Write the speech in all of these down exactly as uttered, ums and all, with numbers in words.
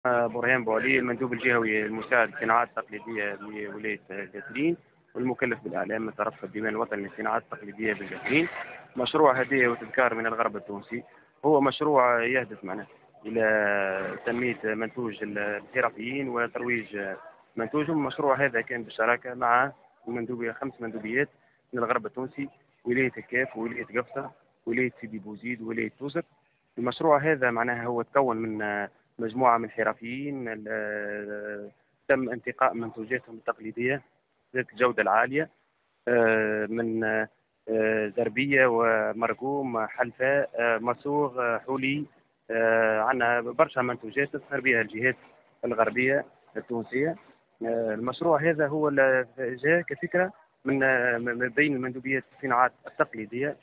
برهان بوعلي، المندوب الجهوي المساعد للصناعات التقليدية لولاية قزوين والمكلف بالإعلام من طرف الديوان الوطني للصناعات التقليدية بقزوين. مشروع هدية وتذكار من الغرب التونسي هو مشروع يهدف معنا إلى تنمية منتوج الحرفيين وترويج منتوجهم. المشروع هذا كان بالشراكة مع المندوبية خمس مندوبيات من الغرب التونسي: ولاية الكاف، ولاية قفصة، ولاية سيدي بوزيد، ولاية توزر. المشروع هذا معناها هو تكون من مجموعة من الحرفيين ال- تم انتقاء منتوجاتهم التقليدية ذات الجودة العالية، آه، من آه، زربية ومرقوم حلفاء، آه، مصوغ، آه، حلي. آه، عندنا برشا منتوجات تظهر بها الجهات الغربية التونسية. آه، المشروع هذا هو ال- جاء كفكرة من آه، من بين المندوبيات الصناعات التقليدية،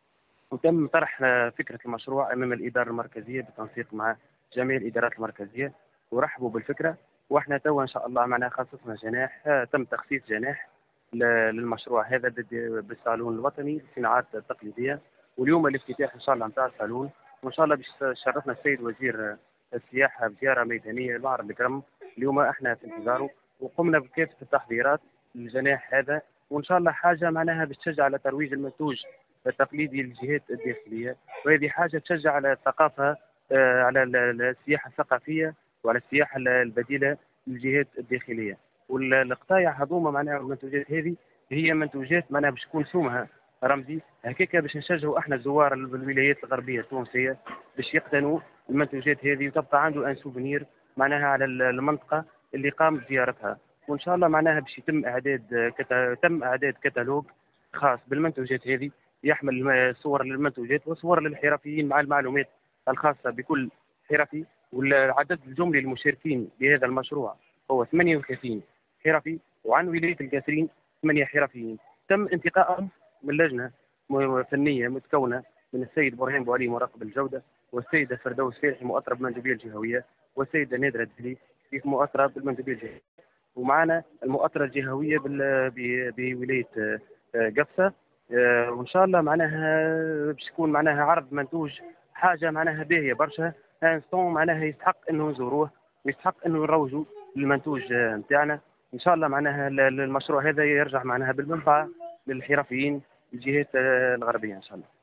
وتم طرح آه، فكرة المشروع أمام الإدارة المركزية بالتنسيق مع جميع الإدارات المركزية، ورحبوا بالفكرة. واحنا توا إن شاء الله معنا خصصنا جناح، آه، تم تخصيص جناح ل- للمشروع هذا ضد- بالصالون الوطني للصناعات التقليدية. واليوم الافتتاح إن شاء الله نتاع الصالون، وإن شاء الله باش شرفنا السيد وزير آه، السياحة بزيارة ميدانية لمعرض الكرم. اليوم احنا في انتظاره وقمنا بكافة التحضيرات للجناح هذا، وإن شاء الله حاجة معناها باش تشجع على ترويج المنتوج التقليدي للجهات الداخليه، وهذه حاجه تشجع على الثقافه، آه، على ال- ال- السياحه الثقافيه وعلى السياحه ال- البديله للجهات الداخليه. والقطايع هذوما معناها المنتوجات هذه هي منتوجات معناها باش تكون سومها رمزي هكاك، باش نشجعوا احنا الزوار بالولايات الغربيه التونسيه باش يقتنوا المنتوجات هذه، وتبقى عنده ان سوفينير معناها على ال- المنطقه اللي قام بزيارتها. وان شاء الله معناها باش يتم اعداد كتا... تم اعداد كتالوج خاص بالمنتوجات هذه، يحمل صور للمنتوجات وصور للحرفيين مع المعلومات الخاصة بكل حرفي. والعدد الجملي للمشاركين بهذا المشروع هو ثمانية وثلاثين حرفي، وعن ولاية القاسرين ثمانية حرفيين تم انتقائهم من لجنة م- فنية متكونة من السيد برهان بوعلي مراقب الجودة، والسيدة فردوس فاتحي مؤطرة بالمندوبية الجهوية، والسيدة نادرة الدلي مؤطرة بالمندوبية الجهوية، ومعنا المؤطرة الجهوية بال- ب- بولاية آه، قفصة. آه، وان شاء الله معناها باش يكون معناها عرض منتوج حاجه معناها باهيه برشا، انستون معناها يستحق انه نزوروه ويستحق انه نروجوا للمنتوج نتاعنا. ان شاء الله معناها ال- ال- المشروع هذا يرجع معناها بالمنفعه للحرفيين الجهات آه، الغربيه ان شاء الله.